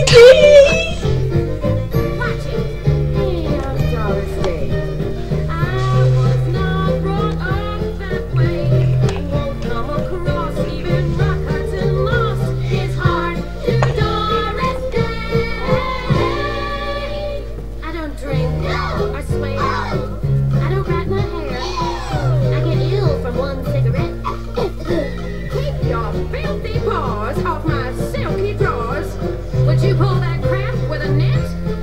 Watch it. Yeah, Dorothy. I was not brought up that way. Won't come across even rock hudson lost his heart to Doris Day. I don't drink or swear. I don't rat my hair. I get ill from one cigarette. Keep your filthy paws off my silky drawers. Would you pull that crap with a net?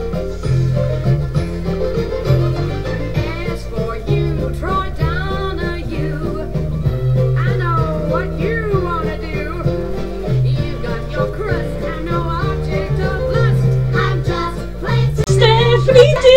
As for you, Troy Donahue, I know what you wanna do. You've got your crust, I'm no object of lust. I'm just plain Stephanie D.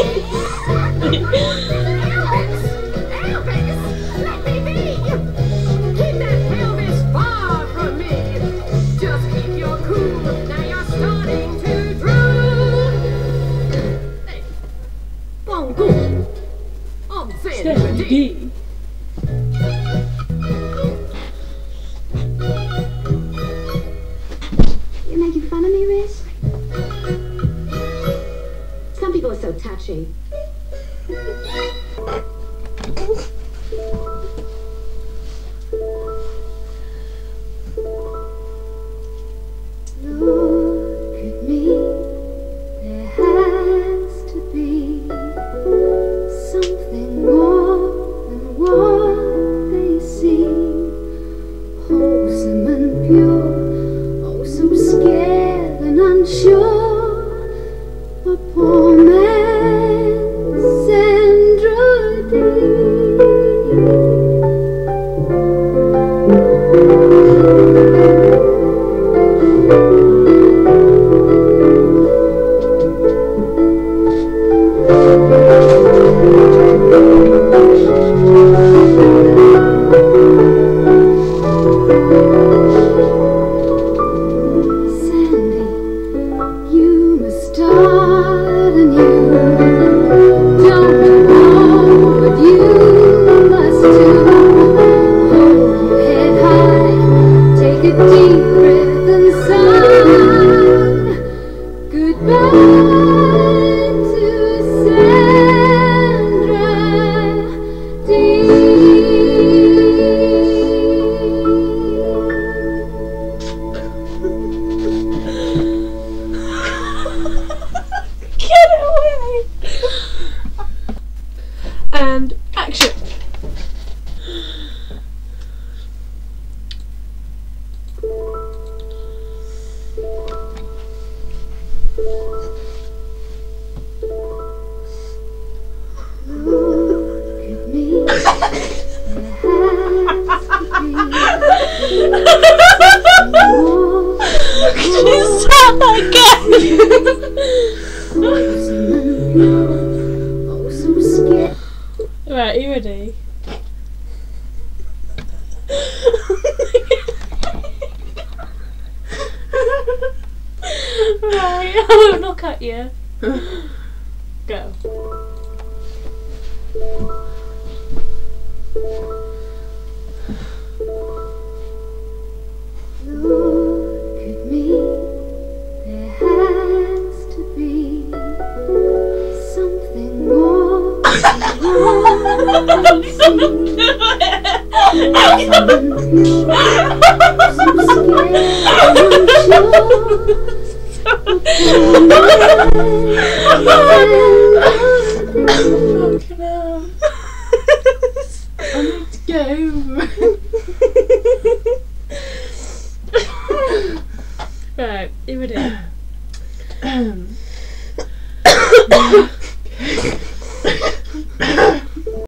Elvis, let me be. Keep that pelvis far from me. Just keep your cool. Now you're starting to drool. Hey, Bongo. I'm Stephanie Sandy. D. You're making fun of me, Riz? Some people are so touchy. Look at me. There has to be something more than what they see. Wholesome and pure. Oh, so scared and unsure. A poor man's Sandra Sandy, you must start anew. Don't know what you must do. Hold your head high, take a deep breath and sigh. Goodbye to Sandra Get away! And action. Look at me. There has to be Stop again! oh, so scared. Right, you ready? Right, I won't look at you. Go. Look at me. There has to be something more than what I see. Wholesome and pure. So scared and unsure. Fucking hell. I need to go. Right, you ready?